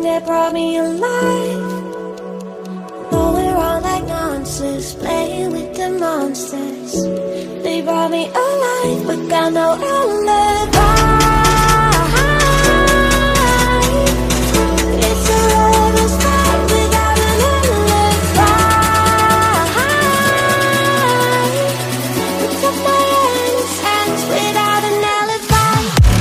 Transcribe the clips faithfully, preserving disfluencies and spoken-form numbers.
that brought me alive. Though we're all like monsters, playing with the monsters. They brought me alive, but got no alibi. It's a lover's fight without an alibi. Took my innocence without an alibi.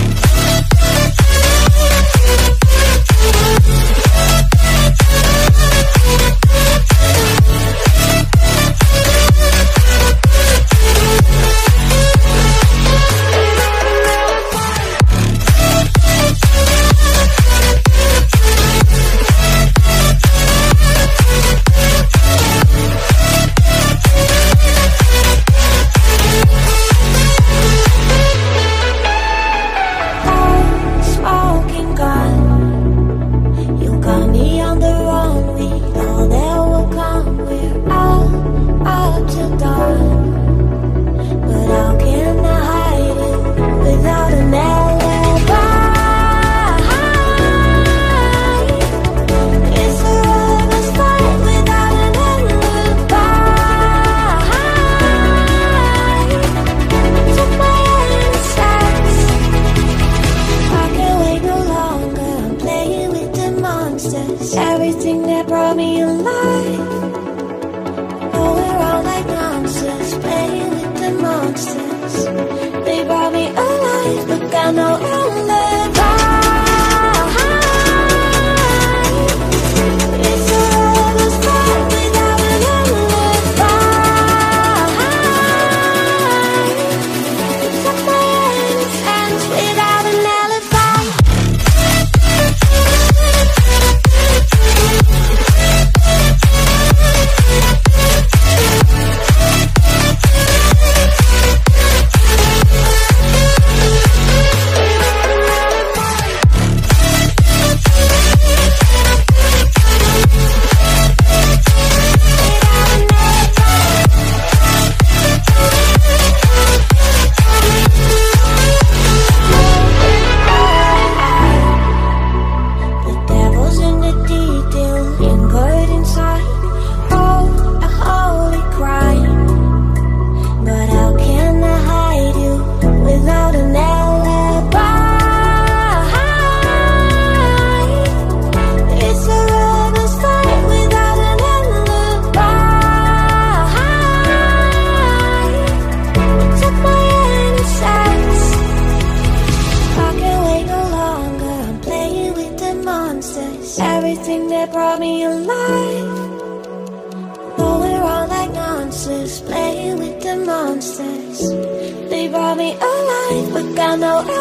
Everything that brought me alive. Oh, we're all like monsters, playing with the monsters. They brought me alive, but got no alibi. It's a lover's fight without an alibi. Took my innocence without an alibi. Everything that brought me alive. Though we're all like monsters, playing with the monsters. They brought me alive, but got no